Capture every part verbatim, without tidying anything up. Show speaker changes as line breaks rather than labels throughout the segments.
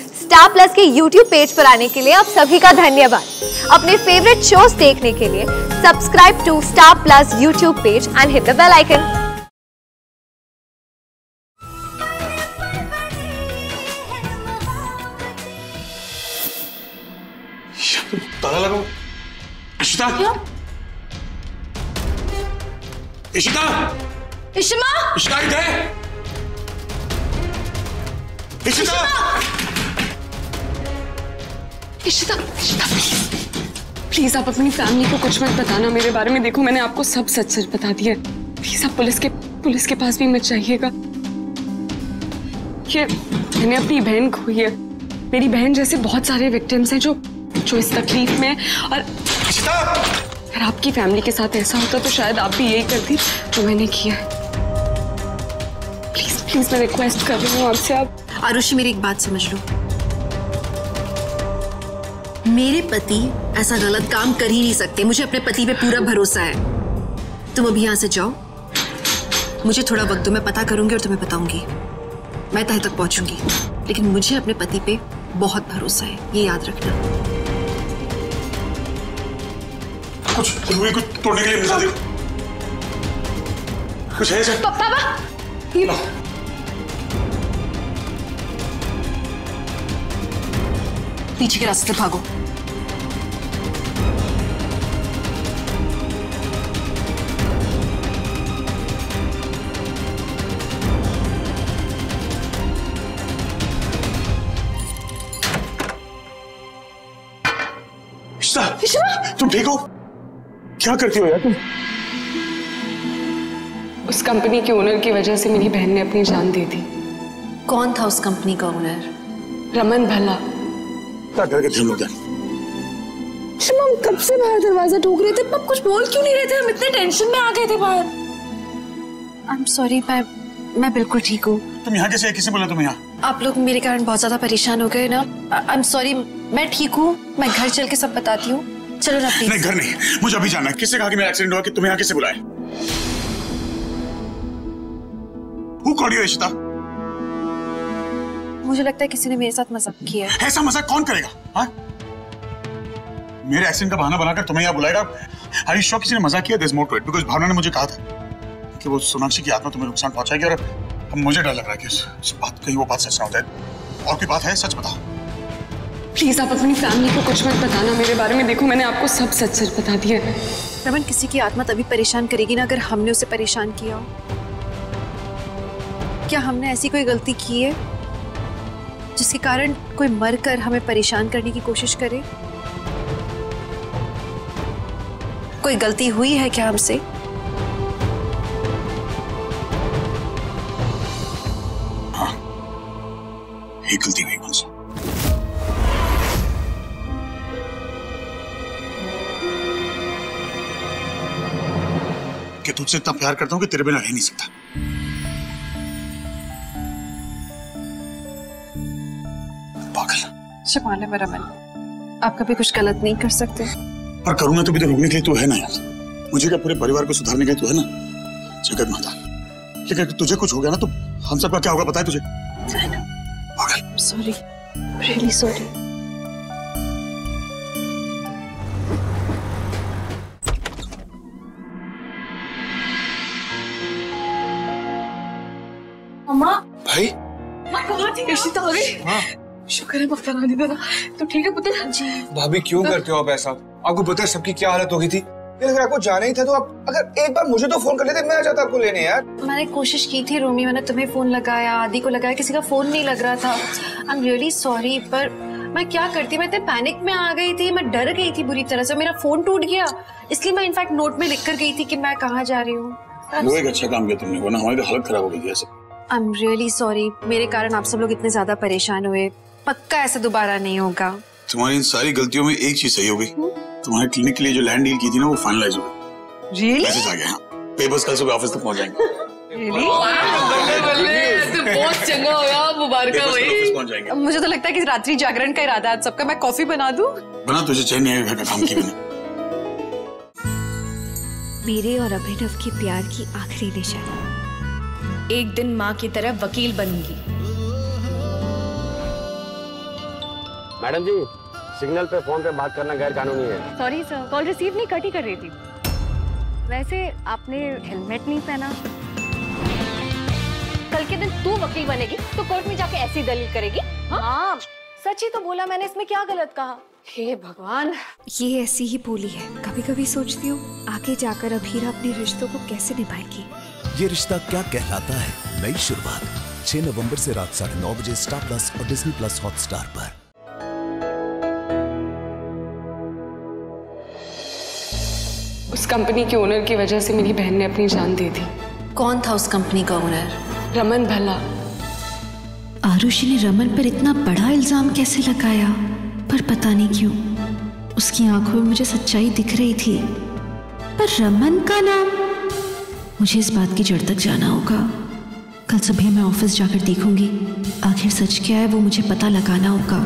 Star Plus के YouTube page पर आने के लिए आप सभी का धन्यवाद। अपने फेवरेट शोज देखने के लिए subscribe to Star Plus YouTube page and hit the bell icon.
ताला लगाओ। इशिता, इशिता,
इशिमा,
इशिता इधर है। इशिता,
इशिता, इशिता, प्लीज आप अपनी फैमिली को कुछ मत बताना मेरे बारे में। देखो मैंने आपको सब सच सच बता दिया। प्लीज आप पुलिस के पुलिस के पास भी मत जाइएगा। ये मैंने अपनी बहन खोई है। मेरी बहन जैसे बहुत सारे विक्टिम्स हैं जो जो इस तकलीफ में, और अगर आपकी फैमिली के साथ ऐसा होता तो शायद आप भी यही करती जो मैंने किया है। प्लीज प्लीज मैं रिक्वेस्ट कर रही हूँ आपसे। आप
आरुषि मेरी एक बात समझ लो, मेरे पति ऐसा गलत काम कर ही नहीं सकते। मुझे अपने पति पे पूरा भरोसा है। तुम अभी यहाँ से जाओ, मुझे थोड़ा वक्त दो, मैं पता करूंगी और तुम्हें बताऊंगी। मैं तह तक पहुंचूंगी, लेकिन मुझे अपने पति पे बहुत भरोसा है, ये याद रखना।
कुछ कुछ तोड़ने के लिए मिला दे। कुछ है सर?
पापा, ये
पीछे के रास्ते भागो।
तुम ठीक हो? क्या करती हो यार तुम?
उस कंपनी के ओनर की वजह से मेरी बहन ने अपनी जान दे दी।
कौन था उस कंपनी का ओनर?
रमन भला।
क्या कर थे हम लोग?
हम कब से बाहर दरवाजा ठोक रहे थे, अब कुछ बोल क्यों नहीं रहे थे? हम इतने टेंशन में आ गए थे बाहर।
आई एम सॉरी, मैं मैं बिल्कुल ठीक हूँ।
तुम यहाँ कैसे? किसने बोला तुम यहाँ?
आप लोग मेरे कारण बहुत ज्यादा परेशान हो गए ना। आई एम सॉरी, मैं ठीक हूँ। मैं घर चल के सब बताती हूँ। चलो ना प्लीज।
नहीं घर नहीं, मुझे अभी जाना है। किसने कहा कि मेरा एक्सीडेंट हुआ? कि तुम्हें यहाँ किसने बुलाया? Who called you, Ishita?
मुझे लगता है किसी ने मेरे साथ मजाक किया है।
ऐसा मजाक कौन करेगा? हाँ? मेरे एक्सीडेंट का बहाना बनाकर तुम्हें यहाँ बुलाएगा? Are you sure किसी ने मजाक किया? There's more to it. Because भावना ने मुझे कहा था कि वो सोनाक्षी की आत्मा तुम्हें नुकसान पहुंचाएगी, और अब मुझे डर लग रहा है कि इस बात कहीं वो बात सच ना हो जाए। और कोई बात है? सच बताओ।
प्लीज आप अपनी फैमिली को कुछ मत बताना मेरे बारे में। देखो मैंने आपको सब सच सच बता दिया।
रमन, किसी की आत्मा तभी परेशान करेगी ना अगर हमने उसे परेशान किया हो। क्या हमने ऐसी कोई गलती की है जिसके कारण कोई मरकर हमें परेशान करने की कोशिश करे? कोई गलती हुई है क्या हमसे?
हाँ, एक गलती हुई मुझसे। कि तुझसे इतना प्यार करता हूं कि तेरे बिना रह नहीं सकता। पागल।
शमाले में रमन, आप कभी कुछ गलत नहीं कर सकते।
पर करूंगा तो भी तो रोकने के लिए तो है ना यार। मुझे क्या पूरे परिवार को सुधारने के लिए तो है ना जगत माता। लेकिन अगर तुझे कुछ हो गया ना तो हम सबका क्या होगा पता है तुझे? पागल।
Sorry, really sorry.
अम्मा,
भाई
कहाँ थी? इशिता आ गई।
हाँ।
शुक्र है बख्तर आ दीदा। तो ठीक है पुत्र? जी।
भाभी क्यों करते हो आप ऐसा? आपको पता है सबकी क्या हालत हो गई थी। अगर आपको जाना ही था तो आप अगर एक बार मुझे तो फोन कर लेते, मैं आ जाता आपको लेने यार।
मैंने कोशिश की थी रोमी, मैंने तुम्हें फोन लगाया, आदि को लगाया, किसी का फोन नहीं लग रहा था। आई एम रियली सॉरी, पर मैं क्या करती, मैं इतने पैनिक में आ गई थी, मैं डर गई थी बुरी तरह से। मेरा फोन टूट गया, इसलिए मैं इनफैक्ट नोट में लिख कर गई थी कि मैं कहाँ जा रही हूँ।
वो एक अच्छा काम किया तुमने, वरना हमारी तो हालत खराब हो गई थी ऐसे।
आई एम रियली सॉरी, मेरे कारण आप सब लोग इतने ज्यादा परेशान हुए। पक्का ऐसा दोबारा नहीं होगा।
तुम्हारी इन सारी गलतियों में एक चीज सही हो गई, तुम्हारे क्लिनिक के लिए जो लैंड डील की थी ना वो फाइनलाइज हो गई।
रियली?
मैसेज आ गया। हाँ, पेपर्स कल सुबह ऑफिस तक पहुंच जाएंगे।
रियली? बहुत चंगा हो गया, मुबारक हो
भाई।
मुझे तो लगता है कि रात्रि जागरण का इरादा है सबका। मैं कॉफी बना दूं?
बना, तुझे चैन नहीं आएगा घर का काम की बिना।
मेरे और अभिनव की प्यार की आखिरी निशानी।
एक दिन माँ की तरह वकील बनूंगी। मैडम जी, सिग्नल पे फोन पे बात करना गैर कानूनी है।
सॉरी सर, कॉल रिसीव नहीं, कट ही कर रही थी। वैसे आपने हेलमेट नहीं पहना। कल के दिन तू वकील बनेगी तो कोर्ट में जाके ऐसी दलील करेगी? हाँ, सच ही तो बोला मैंने, इसमें क्या गलत कहा? हे भगवान,
ये ऐसी ही बोली है। कभी कभी सोचती हूँ आगे जाकर अभीरा अपने रिश्तों को कैसे निभाएगी।
ये रिश्ता क्या कहलाता है, नई शुरुआत छह नवंबर से रात साढ़े नौ बजे स्टार प्लस और डिज्नी प्लस हॉटस्टार पर।
उस कंपनी के ओनर की वजह से मेरी बहन ने अपनी जान दे दी।
कौन था उस कंपनी का ओनर?
रमन भला।
आरुषि ने रमन पर इतना बड़ा इल्जाम कैसे लगाया? पर पता नहीं क्यों उसकी आंखों में मुझे सच्चाई दिख रही थी। पर रमन का नाम, मुझे इस बात की जड़ तक जाना होगा। कल सुबह मैं ऑफिस जाकर देखूंगी आखिर सच क्या है, वो मुझे पता लगाना होगा।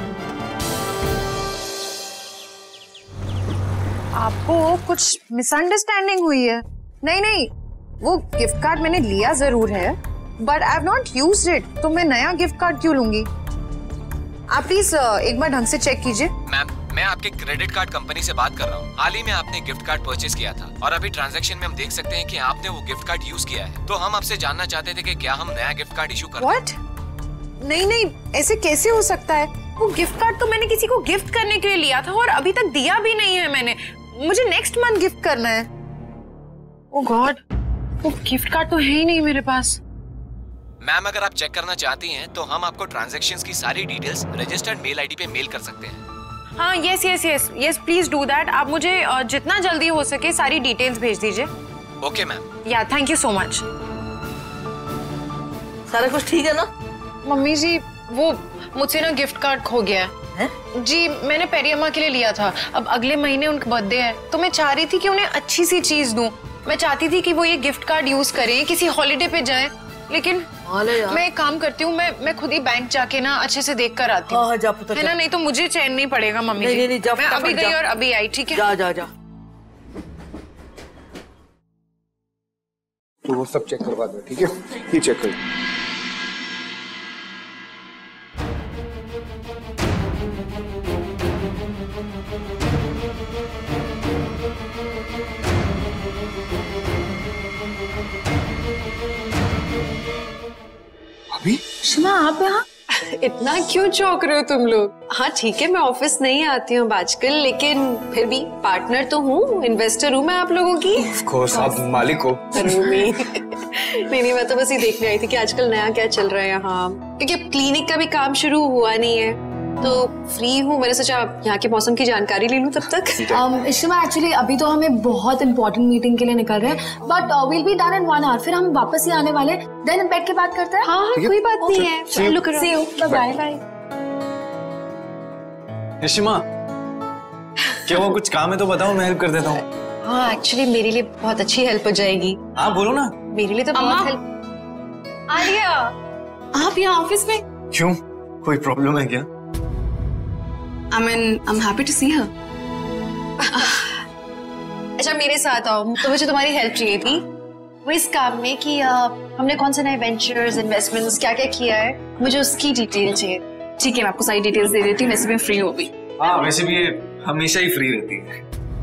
आपको कुछ मिसअंडरस्टैंडिंग हुई है। नहीं नहीं, वो गिफ्ट कार्ड मैंने लिया जरूर है, but I have not used it. तो मैं नया गिफ्ट कार्ड क्यों लूंगी? आप प्लीज एक बार ढंग से चेक कीजिए।
मैम, मैं आपके क्रेडिट कार्ड कंपनी से बात कर रहा हूँ। हाल ही में आपने गिफ्ट कार्ड परचेज किया था और अभी ट्रांजैक्शन में हम देख सकते हैं कि आपने वो गिफ्ट कार्ड यूज किया है। तो हम आपसे जानना चाहते थे कि क्या हम नया गिफ्ट कार्ड इशू कर
What? नहीं नहीं, ऐसे कैसे हो सकता है? वो गिफ्ट कार्ड तो मैंने किसी को गिफ्ट करने के लिए लिया था और अभी तक दिया भी नहीं है मैंने। मुझे नेक्स्ट मंथ गिफ्ट करना है। ओह गॉड, वो गिफ्ट कार्ड तो है ही नहीं मेरे पास।
मैम, अगर आप चेक करना चाहती हैं तो हम आपको ट्रांजैक्शंस की सारी डिटेल्स रजिस्टर्ड मेल आईडी पे मेल कर सकते हैं।
हाँ, yes yes yes yes, please do that. आप मुझे जितना जल्दी हो सके सारी डिटेल्स भेज दीजिए।
Okay ma'am.
Yeah, thank you so much.
सारा कुछ ठीक है ना?
मम्मी जी, वो मुझसे ना गिफ्ट कार्ड खो गया है।
है?
जी, मैंने पेरी अम्मा के लिए लिया था। अब अगले महीने उनका बर्थडे है तो मैं चाह रही थी कि उन्हें अच्छी सी चीज दूं। मैं चाहती थी कि वो ये गिफ्ट कार्ड यूज करें, किसी हॉलिडे पे जाएं। लेकिन मैं एक काम करती हूँ, मैं मैं खुद ही बैंक जाके ना अच्छे से देख कर आती हूँ।
हाँ, जा पुत्र,
है ना, नहीं तो मुझे चैन नहीं पड़ेगा मम्मी
नहीं,
जी।
नहीं, नहीं, जा,
मैं अभी गई और अभी आई, ठीक है?
जा जा जा।
तो वो सब चेक करवा दो, ठीक है? ये चेक कर। अभी
सुना आप यहाँ? इतना क्यों चौंक रहे हो तुम लोग? हाँ ठीक है, मैं ऑफिस नहीं आती हूँ आजकल, लेकिन फिर भी पार्टनर तो हूँ, इन्वेस्टर हूँ मैं आप लोगों की।
ऑफ कोर्स, आप मालिक हो।
नहीं नहीं, मैं तो बस ये देखने आई थी कि आजकल नया क्या चल रहा है यहाँ, क्योंकि अब क्लिनिक का भी काम शुरू हुआ नहीं है तो फ्री हूँ। मैंने सोचा यहाँ के मौसम की जानकारी ले लूँ तब तक।
इश्मा, एक्चुअली अभी तो हमें बहुत इंपॉर्टेंट मीटिंग के लिए निकल रहे हैं, but will be done in one hour. फिर हम वापस ही आने वाले, देन बैठ के बात करते हैं।
हाँ हाँ, कोई बात नहीं है। चलो करो।
See you, bye bye.
Ishma, क्या वो कुछ काम है तो बताओ, मैं हेल्प कर देता हूँ।
हाँ, एक्चुअली मेरे लिए बहुत अच्छी हेल्प हो जाएगी।
हाँ बोलो ना।
मेरे लिए तो बहुत हेल्प।
आलिया, आप यहाँ ऑफिस में?
क्यों, कोई प्रॉब्लम है क्या?
I mean, I'm happy to see her. अच्छा, मेरे साथ आओ, तो मुझे तुम्हारी हेल्प चाहिए थी वो इस काम में कि आ, हमने कौन से नए वेंचर्स, इन्वेस्टमेंट्स क्या क्या किया है, मुझे उसकी डिटेल चाहिए। ठीक है, मैं आपको सारी डिटेल्स दे देती हूँ, वैसे मैं फ्री हो भी।
हाँ, वैसे भी ये हमेशा ही फ्री रहती है।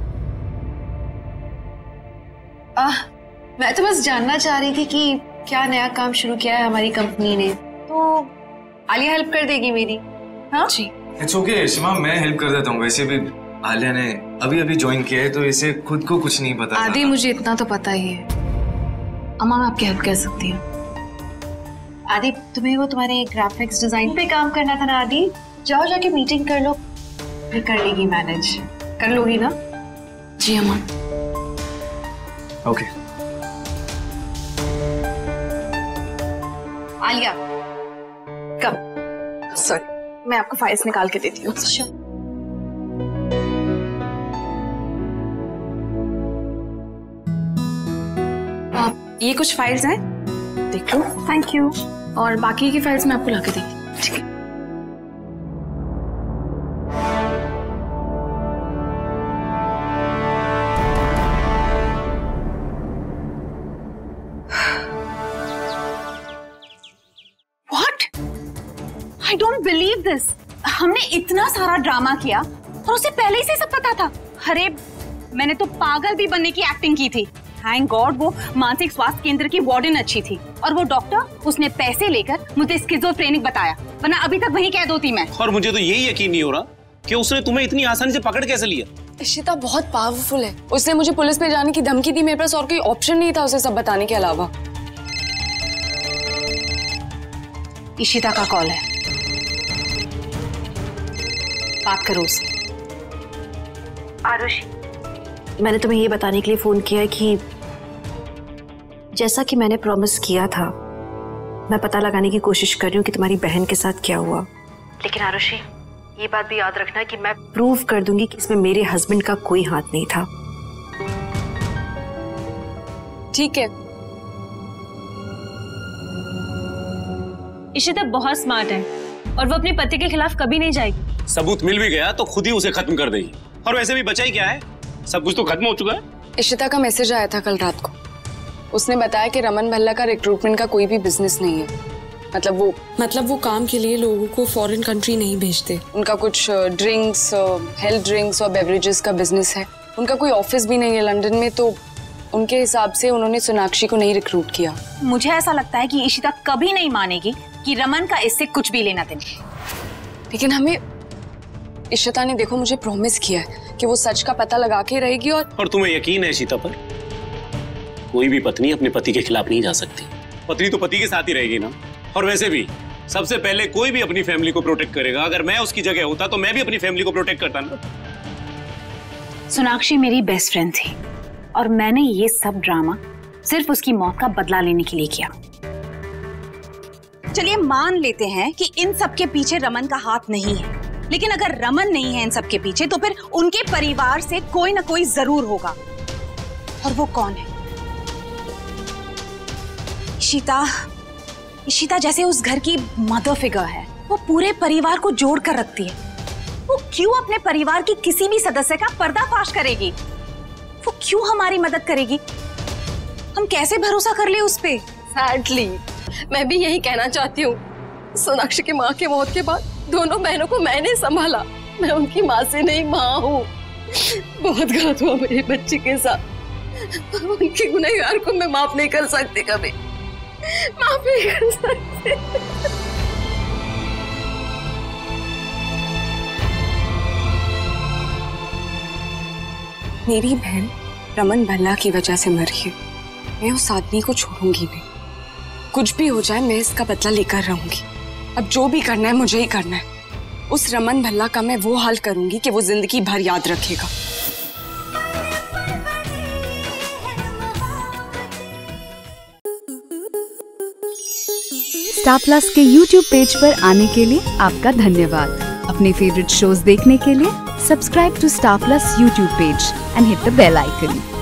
आ, मैं तो बस जानना चाह रही थी कि क्या नया काम शुरू किया है हमारी कंपनी ने, तो आलिया हेल्प कर देगी मेरी। हाँ जी,
इट्स ओके इश्मा, मैं हेल्प कर देता हूँ। वैसे भी आलिया ने अभी अभी ज्वाइन किया है तो इसे खुद को कुछ नहीं पता।
आदि, मुझे इतना तो पता ही है। अम्मा, मैं आपकी हेल्प कर सकती हूँ। आदि, तुम्हें वो तुम्हारे ग्राफिक्स डिजाइन पे काम करना था ना आदि? जाओ जाके मीटिंग कर लो, फिर कर लेगी मैनेज। कर लोगी ना? जी अम्मा।
ओके।
आलिया, कम। सॉरी, मैं आपको फाइल्स निकाल के देती हूँ। आप ये कुछ फाइल्स हैं, देख लो। Thank you. और बाकी की फाइल्स मैं आपको ला के देती हूँ, ठीक है? I don't believe this.
हमने इतना सारा ड्रामा किया और उसे पहले ही से सब पता था। अरे मैंने तो पागल भी बनने की एक्टिंग की थी। थैंक गॉड वो मानसिक स्वास्थ्य केंद्र की वार्डन अच्छी थी और वो डॉक्टर उसने पैसे लेकर मुझे स्किज़ोफ्रेनिक बताया, वरना अभी तक वहीं कैद होती मैं।
और मुझे तो यही यकीन नहीं हो रहा कि उसने तुम्हें इतनी आसानी से पकड़ कैसे लिया।
इशिता बहुत पावरफुल है, उसने मुझे पुलिस में जाने की धमकी दी, मेरे पास और कोई ऑप्शन नहीं था उसे सब बताने के अलावा।
इशिता का कॉल है, बात करो उससे।
आरुषि, मैंने तुम्हें ये बताने के लिए फोन किया है कि जैसा कि मैंने प्रॉमिस किया था, मैं पता लगाने की कोशिश कर रही हूँ कि तुम्हारी बहन के साथ क्या हुआ। लेकिन आरुषि, ये बात भी याद रखना कि मैं प्रूव कर दूंगी कि इसमें मेरे हस्बैंड का कोई हाथ नहीं था।
ठीक है।
इशिता बहुत स्मार्ट है और वो अपने पति के खिलाफ कभी नहीं जाएगी।
सबूत मिल भी गया तो खुद ही उसे खत्म कर देगी, और वैसे भी बचा ही क्या है, सब कुछ तो खत्म हो चुका है।
इशिता का मैसेज आया था कल रात को, उसने बताया कि रमन भल्ला का रिक्रूटमेंट का कोई भी बिजनेस नहीं है। मतलब वो मतलब वो काम के लिए लोगों को फॉरेन कंट्री नहीं भेजते। उनका कुछ ड्रिंक्स, हेल्थ ड्रिंक्स और बेवरेजेस का बिजनेस है। उनका कोई ऑफिस भी नहीं है लंदन में, तो उनके हिसाब से उन्होंने सोनाक्षी को नहीं रिक्रूट किया।
मुझे ऐसा लगता है कि इशिता कभी नहीं मानेगी कि रमन का इससे कुछ भी लेना देना।
लेकिन हमें इशिता ने देखो मुझे प्रॉमिस किया है कि वो सच का पता लगा के रहेगी। और
और तुम्हें यकीन है इशिता पर? कोई भी पत्नी अपने पति के खिलाफ नहीं जा सकती, पत्नी तो पति के साथ ही रहेगी ना। और वैसे भी सबसे पहले कोई भी अपनी फैमिली को प्रोटेक्ट करेगा। अगर मैं उसकी जगह होता तो मैं भी अपनी फैमिली को प्रोटेक्ट करता ना।
सोनाक्षी मेरी बेस्ट फ्रेंड थी और मैंने ये सब ड्रामा सिर्फ उसकी मौत का बदला लेने के लिए किया। चलिए मान लेते हैं कि इन सब के पीछे रमन का हाथ नहीं है, लेकिन अगर रमन नहीं है इन सब के पीछे तो फिर उनके परिवार से कोई ना कोई जरूर होगा। और वो कौन है? इशिता इशिता जैसे उस घर की मदर फिगर है, वो पूरे परिवार को जोड़ कर रखती है। वो क्यों अपने परिवार की किसी भी सदस्य का पर्दाफाश करेगी? वो क्यों हमारी मदद करेगी? हम कैसे भरोसा कर ले उस पे?
सैडली मैं भी यही कहना चाहती हूँ। सोनाक्षी की माँ के मौत के बाद दोनों बहनों को मैंने संभाला, मैं उनकी माँ से नहीं माँ हूँ। बहुत गलत हुआ मेरे बच्चे के साथ, उनके गुनहगार को मैं माफ नहीं कर सकती, कभी माफ नहीं कर सकती। मेरी बहन रमन भल्ला की वजह से मरी है, मैं उस आदमी को छोड़ूंगी नहीं। कुछ भी हो जाए मैं इसका बदला लेकर रहूंगी। अब जो भी करना है मुझे ही करना है। उस रमन भल्ला का मैं वो हाल करूंगी कि वो जिंदगी भर याद रखेगा।
स्टार प्लस के यूट्यूब पेज पर आने के लिए आपका धन्यवाद। अपने फेवरेट शोज देखने के लिए subscribe to Star Plus YouTube page and hit the bell icon.